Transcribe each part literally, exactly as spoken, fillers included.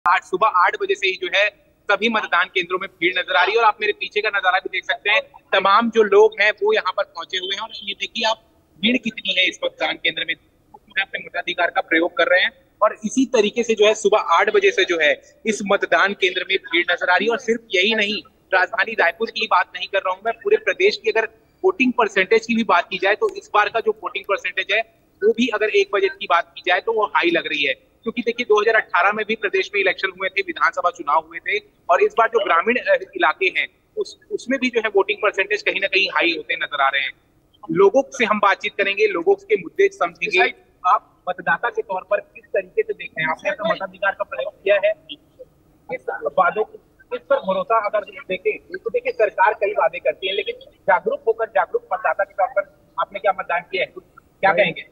आज सुबह आठ बजे से ही जो है सभी मतदान केंद्रों में भीड़ नजर आ रही है और आप मेरे पीछे का नजारा भी देख सकते हैं। तमाम जो लोग हैं वो यहाँ पर पहुंचे हुए हैं और ये देखिए आप भीड़ कितनी है इस मतदान केंद्र में, अपने मताधिकार का प्रयोग कर रहे हैं। और इसी तरीके से जो है सुबह आठ बजे से जो है इस मतदान केंद्र में भीड़ नजर आ रही है। और सिर्फ यही नहीं, राजधानी रायपुर की बात नहीं कर रहा हूं मैं, पूरे प्रदेश की अगर वोटिंग परसेंटेज की भी बात की जाए तो इस बार का जो वोटिंग परसेंटेज है वो भी अगर एक बजे की बात की जाए तो वो हाई लग रही है। क्योंकि देखिए दो हज़ार अठारह में भी प्रदेश में इलेक्शन हुए थे, विधानसभा चुनाव हुए थे और इस बार जो ग्रामीण इलाके हैं उस उसमें भी जो है वोटिंग परसेंटेज कहीं ना कहीं हाई होते नजर आ रहे हैं। लोगों से हम बातचीत करेंगे, लोगों के मुद्दे समझेंगे। आप मतदाता के तौर पर किस तरीके से देख रहे हैं? आपने अपना मताधिकार का प्रयोग किया है, किस वादों इस पर भरोसा अगर देखें तो देखिए सरकार कई वादे करती है, लेकिन जागरूक होकर जागरूक मतदाता के तौर पर आपने क्या मतदान किया है, क्या कहेंगे?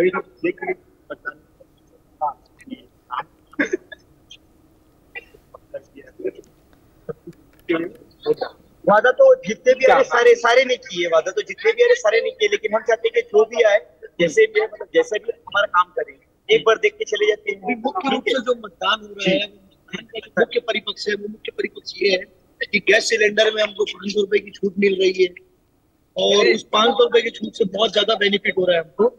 वादा तो जितने भी आए सारे सारे नहीं किए, वादा तो जितने भी आए सारे नहीं किए, लेकिन हम चाहते हैं कि जो भी आए जैसे भी मतलब जैसे भी हमारा काम करें एक बार देख के चले जाते हैं। मुख्य रूप से जो मतदान हो रहा है मुख्य परिपक्ष है, वो मुख्य परिपक्ष ये है कि गैस सिलेंडर में हमको पांच सौ रुपए की छूट मिल रही है और उस पांच सौ रुपए की छूट से बहुत ज्यादा बेनिफिट हो रहा है हमको।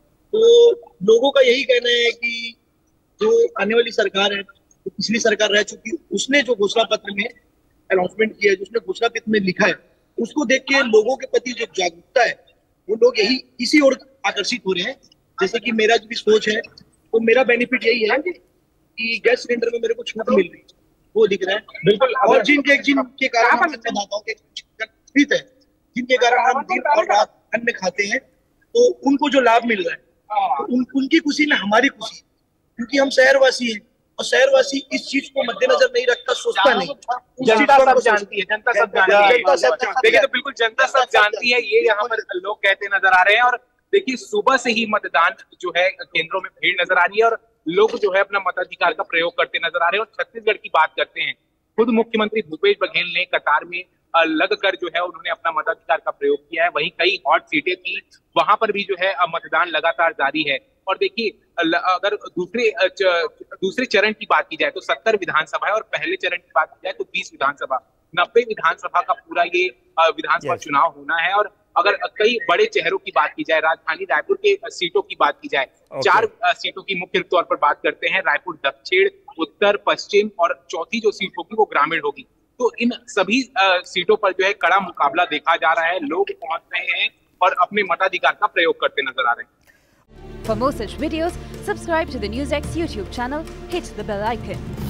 तो लोगों का यही कहना है कि जो आने वाली सरकार है, तो पिछली सरकार रह चुकी, उसने जो घोषणा पत्र में अनाउंसमेंट किया है, जो उसने घोषणा पत्र में लिखा है, उसको देख के लोगों के प्रति जो जागरूकता है वो लोग यही इसी ओर आकर्षित हो रहे हैं। जैसे कि मेरा जो भी सोच है तो मेरा बेनिफिट यही है कि गैस सिलेंडर में मेरे को छूट मिल रही है, वो दिख रहा है बिल्कुल। और जिनके जिनके कारण हम मतदाताओं के है, जिनके कारण हम दिन और रात अन्न खाते हैं, तो उनको जो लाभ मिल रहा है तो उन, उनकी खुशी में हमारी खुशी, क्योंकि हम शहरवासी हैं और शहरवासी इस चीज को मद्देनजर नहीं रखता, सोचता नहीं। जनता सब जानती है, जनता सब जानती है, जनता सब देखिए तो बिल्कुल जनता सब जानती है, ये यहाँ पर लोग कहते नजर आ रहे हैं। और देखिए सुबह से ही मतदान जो है केंद्रों में भीड़ नजर आ रही है और लोग जो है अपना मताधिकार का प्रयोग करते नजर आ रहे हैं। और छत्तीसगढ़ की बात करते हैं, खुद मुख्यमंत्री भूपेश बघेल ने कतार में लगकर जो है उन्होंने अपना मताधिकार का प्रयोग किया है। वहीं कई हॉट सीटें थी, वहां पर भी जो है मतदान लगातार जारी है। और देखिए अगर दूसरे दूसरे चरण की बात की जाए तो सत्तर विधानसभा है और पहले चरण की बात की जाए तो बीस विधानसभा, नब्बे विधानसभा का पूरा ये विधानसभा चुनाव होना है। और अगर कई बड़े चेहरों की बात की जाए, राजधानी रायपुर के सीटों की बात की जाए, okay. चार सीटों की मुख्य तौर पर बात करते हैं, रायपुर दक्षिण, उत्तर, पश्चिम और चौथी जो सीट होगी वो ग्रामीण होगी। तो इन सभी सीटों पर जो है कड़ा मुकाबला देखा जा रहा है, लोग पहुंच रहे हैं और अपने मताधिकार का प्रयोग करते नजर आ रहे हैं। For more such videos, subscribe to the NewsX YouTube channel, hit the bell icon.